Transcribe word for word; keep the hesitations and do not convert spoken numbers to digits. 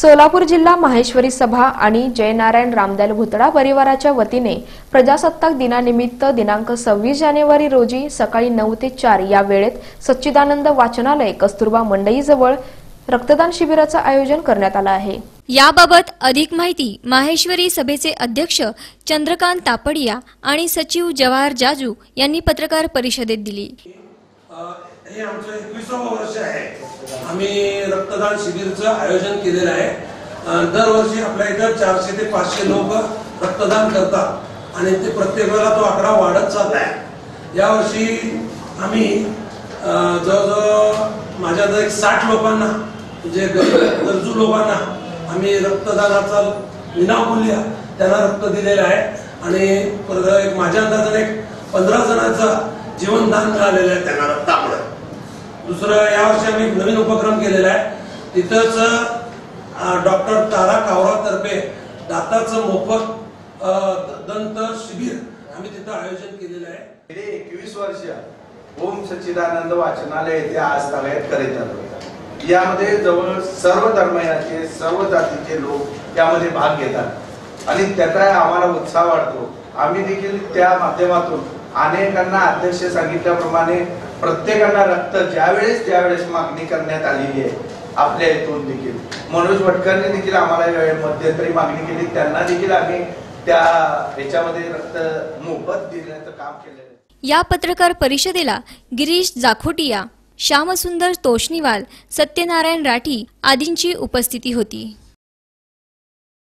सोलापूर जिल्हा माहेश्वरी सभा आणि जयनारायण रामदयाल भुतडा परिवाराच्या वतीने प्रजासत्ताक दिनानिमित्त दिनांक सव्वीस जानेवारी रोजी सकाळी नऊ ते चार या वेळेत सच्चिदानंद वाचनालय कस्तुरबा मंडईजवळ रक्तदान शिबिराचे आयोजन करण्यात आले आहे। याबाबत अधिक माहिती माहेश्वरी सभेचे अध्यक्ष चंद्रकांत तापडिया आणि सचिव जवाहर जाजू यांनी पत्रकार परिषदेत दिली। हे आमचं एकविसावं वर्ष आहे। आम्ही रक्तदान शिबिरचं आयोजन केलेलं आहे। दरवर्षी आपल्या इथं चारशे ते पाचशे लोक रक्तदान करतात आणि ते प्रत्येक वेळेला तो आकडा वाढत चालला आहे। यावर्षी आम्ही जवळजवळ माझ्या एक साठ लोकांना जे गरजू लोकांना आम्ही रक्तदानाचा विनामूल्य त्यांना रक्त दिलेलं आहे आणि परत एक माझ्या अंदाजाने एक पंधरा जणांचं जीवनदान मिळालेलं आहे त्यांना रक्तामुळे। दुसरं यावर्षी आम्ही नवीन उपक्रम केलेला आहे। तिथंच डॉक्टर तारा कावरा तर्फे दाताचं मोफत दंत शिबिर आम्ही तिथं आयोजन केलेलं आहे। गेली एकवीस वर्ष ओम सच्चिदानंद वाचनालय येथे आज ताब्यात करीत आलो। यामध्ये जवळ सर्व धर्माचे सर्व जातीचे लोक यामध्ये भाग घेतात आणि त्याचा आम्हाला उत्साह वाटतो। आम्ही देखील त्या माध्यमातून अनेकांना अध्यक्ष सांगितल्याप्रमाणे प्रत्येकाला रक्त ज्यावेळेस ज्यावेळेस मागणी करण्यात आलेली आहे आपल्या इथून देखील मनोज भटकरने देखील आम्हाला मध्यंतरी मागणी केली, त्यांना देखील आम्ही त्या ह्याच्यामध्ये रक्त मोफत देण्याचं काम केलेलं आहे। या पत्रकार परिषदेला गिरीश जाखोटिया, श्यामसुंदर तोष्णीवाल, सत्यनारायण राठी आदींची उपस्थिती होती।